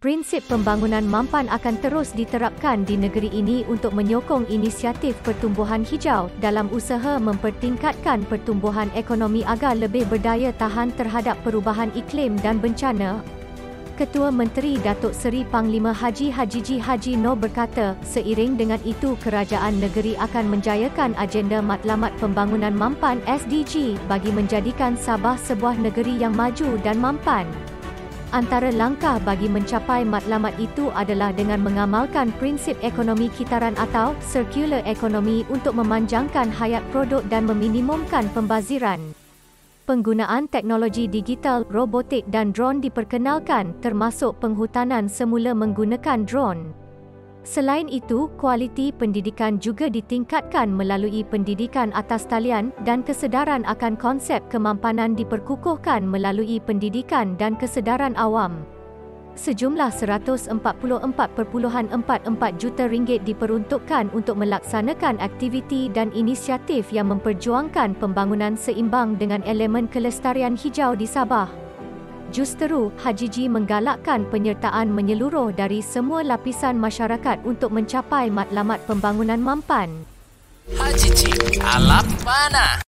Prinsip pembangunan mampan akan terus diterapkan di negeri ini untuk menyokong inisiatif pertumbuhan hijau dalam usaha mempertingkatkan pertumbuhan ekonomi agar lebih berdaya tahan terhadap perubahan iklim dan bencana. Ketua Menteri Datuk Seri Panglima Haji Hajiji Haji Noor berkata, seiring dengan itu kerajaan negeri akan menjayakan agenda Matlamat Pembangunan Mampan SDG bagi menjadikan Sabah sebuah negeri yang maju dan mampan. Antara langkah bagi mencapai matlamat itu adalah dengan mengamalkan prinsip ekonomi kitaran atau circular economy untuk memanjangkan hayat produk dan meminimumkan pembaziran. Penggunaan teknologi digital, robotik dan drone diperkenalkan, termasuk penghutanan semula menggunakan drone. Selain itu, kualiti pendidikan juga ditingkatkan melalui pendidikan atas talian dan kesedaran akan konsep kemampanan diperkukuhkan melalui pendidikan dan kesedaran awam. Sejumlah RM144.44 juta diperuntukkan untuk melaksanakan aktiviti dan inisiatif yang memperjuangkan pembangunan seimbang dengan elemen kelestarian hijau di Sabah. Justeru, Hajiji menggalakkan penyertaan menyeluruh dari semua lapisan masyarakat untuk mencapai matlamat pembangunan mampan. Hajiji, alam mana?